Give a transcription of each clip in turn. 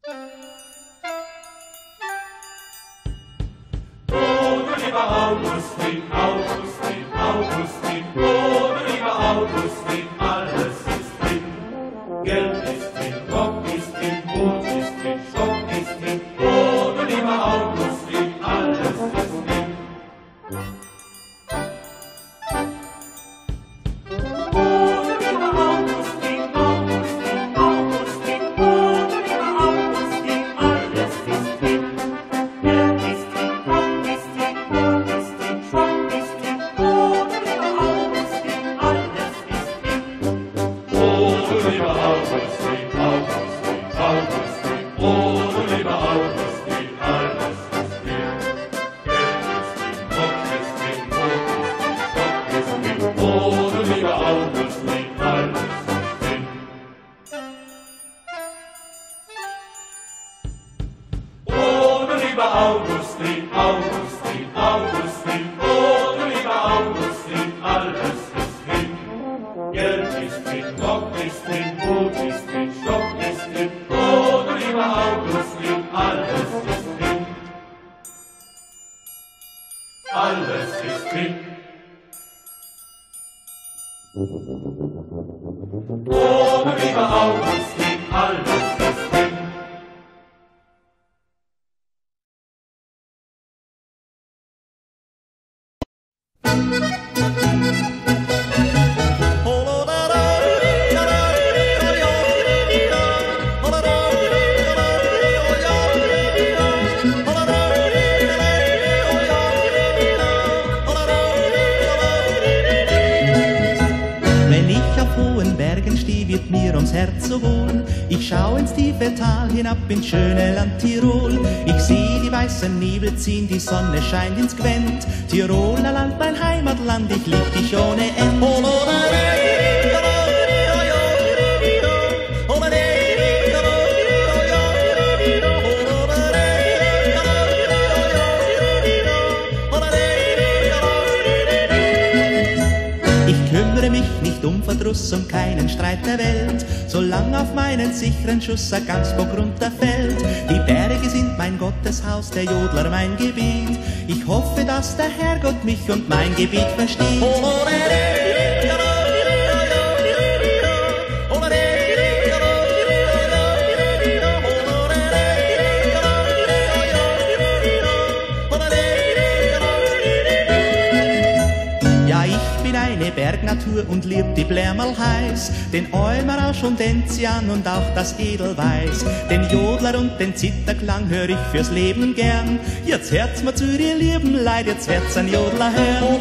Oh, du lieber Augustin, Augustin, Augustin, oh, du lieber Augustin, alles ist drin. Geld ist drin, Rock ist drin, Brot ist drin, Stock ist drin, oh, du lieber Augustin, alles ist drin. Oh, du lieber Augustin, Augustin, Augustin, oh, du lieber Augustin, alles ist drin. Geld ist drin, Rock ist drin, Brot ist drin, Stock ist drin, oh, du lieber Augustin, alles ist drin. Oh, du lieber Augustin, Augustin, Augustin, oh, du lieber Augustin, alles ist drin. Geld ist drin, Rock ist drin, Brot ist drin, Stock ist drin, oh, du lieber Augustin, alles ist drin. Oh, du lieber Augustin, Augustin, Augustin, oh, du lieber Augustin, alles ist drin. Geld ist drin, Rock ist drin, Brot ist drin, Stock ist drin, oh, du lieber Augustin, alles ist drin. Alles ist drin. Oh, du lieber Augustin, alles ist drin. Wenn ich auf hohen Bergen stehe, wird mir ums Herz so wohl. Ich schau ins tiefe Tal hinab ins schöne Land Tirol. Ich seh die weißen Nebel ziehen, die Sonne scheint ins Gwent. Tiroler Land, mein Heimatland, ich lieb dich ohne End. Ich kümmere mich nicht um Verdruss, um keinen Streit der Welt, solang auf meinen sicheren Schuss ein Gamsbock runterfällt. Die Berge sind mein Gotteshaus, der Jodler mein Gebiet. Ich hoffe, dass der Herrgott mich und mein Gebiet versteht. Ja, ich bin eine Bergnatur und lieb die Blärmerl heiß, den Eumerausch und Enzian und auch das Edelweiß. Den Jodler und den Zitterklang hör ich fürs Leben gern. Jetzt hört's mir zu, ihr lieben Leid, jetzt wird's ein Jodler hören.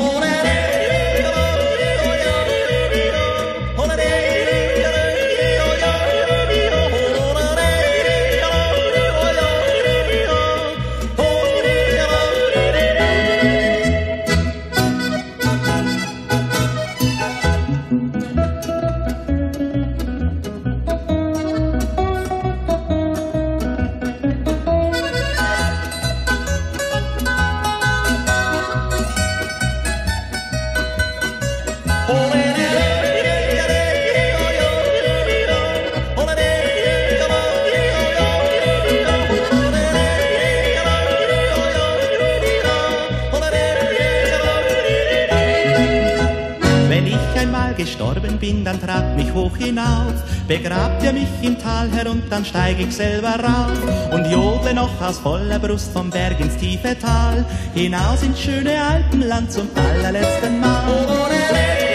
Wenn ich einmal gestorben bin, dann tragt mich hoch hinauf, begrabt ihr mich im Tal herunter, dann steig ich selber rauf und jodle noch aus voller Brust vom Berg ins tiefe Tal, hinaus ins schöne Alpenland zum allerletzten Mal.